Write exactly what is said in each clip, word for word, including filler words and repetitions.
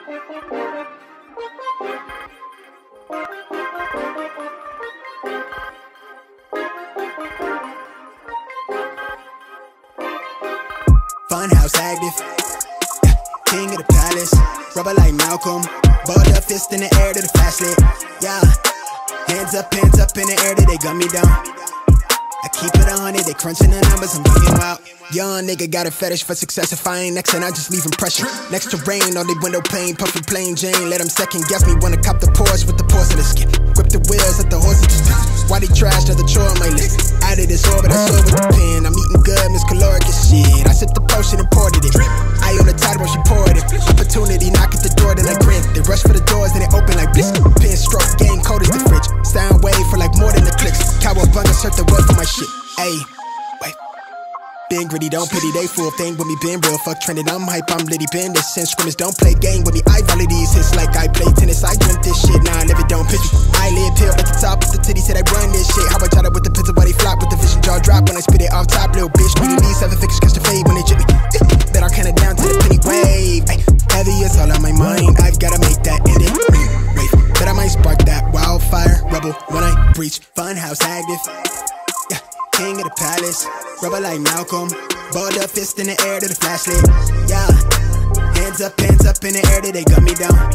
Funhouse active, yeah, king of the palace. Rubber like Malcolm, balled up fist in the air to the flashlight. Yeah, hands up, hands up in the air till they gun me down. I keep it on it, they crunching the numbers, I'm bugging out. Young nigga got a fetish for success. If I ain't next, then I just leave impression. Next to rain, on the window pane, puffy plain Jane. Let them second guess me, wanna cop the Porsche with the porcelain skin. Grip the wheels, let the horses just why they trash, another chore on my list. Out of this orbit, I saw with the pen. I'm eating good, Miss Caloric as shit. I sipped the potion and poured it in. I on the tide when she poured it. Opportunity, knock at the door, then I grin. They rush for the doors, then they open like bliss. Pin stroke, game cold as the fridge. Sound wave for like more than the clicks. Cowabunga, search the word for my shit. Ayy, wait. Been gritty, don't pity, they fool thing with me, been real, fuck trending, I'm hype, I'm litty, been this since scrimmage, don't play game with me, I volley these hits like I play tennis, I drink this shit, now I live it, don't pitch me, I live pill at the top of the titty, said I run this shit, how I try to with the pizza, body flop with the vision, jaw drop when I spit it off top, little bitch, need these seven figures, catch the fade when they chip me, bet I'll count it down to the penny wave, ay, heavy is all on my mind, I've gotta make that end it, wait, bet I might spark that wildfire, rebel when I breach, funhouse active. King of the palace, rubber like Malcolm, balled up fist in the air to the flashlight. Yeah, hands up, hands up in the air till they gun me down.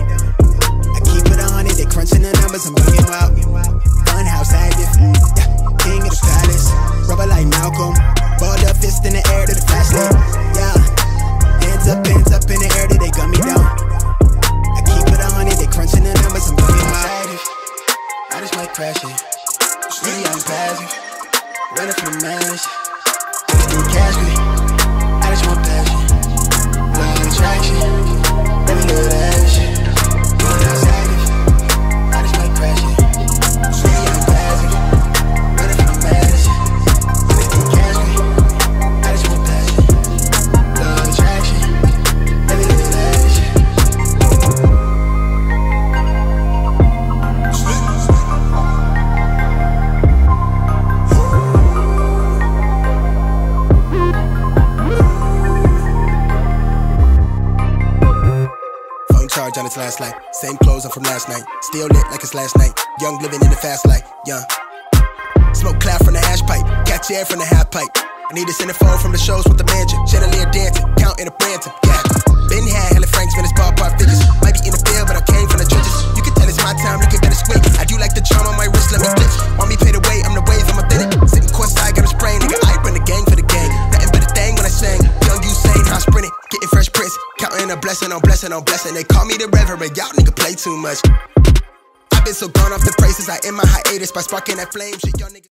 I keep it on it, they crunching the numbers, I'm bugging out. Funhouse active, yeah, king of the palace, rubber like Malcolm, balled up fist in the air to the flashlight. Yeah, hands up, hands up in the air till they gun me down. I keep it on it, they crunching the numbers, I'm bugging out. I just might crash it, really I'm passive. Running from the mask, just can't catch me. I just want passion, love attraction. Baby, look at that shit. Going outside it, I just might crash it. Really, I'm passive. Running from the mask, just can't catch me. I just want passion, love attraction. Baby, look at that shit. Charge on its last light. Same clothes I'm from last night. Still lit like it's last night. Young living in the fast life. Young. Smoke cloud from the hash pipe. Catch air from the half pipe. I need a centerfold from the shows with the mansion. Chandelier dancing. Counting a Branton. Yeah. Been had hella francs when it's ballpark figures. Might be in the field, but I came from the trenches. You can tell it's my time. Look at that it's quick. I do like the charm on my wrist. Let me glitch. Want me pay the way? I'm the wave. I'm authentic. Sitting courtside, got a sprain. Nigga, I run the gang for the gang. Nothing but a thing when I sing. Young Usain, I sprinting. Getting fresh prints. Counting a blessing on blessing on blessing. They call me the reverend, y'all nigga play too much. I've been so gone off the braces, I end my hiatus by sparking that flame. Shit, y'all niggas.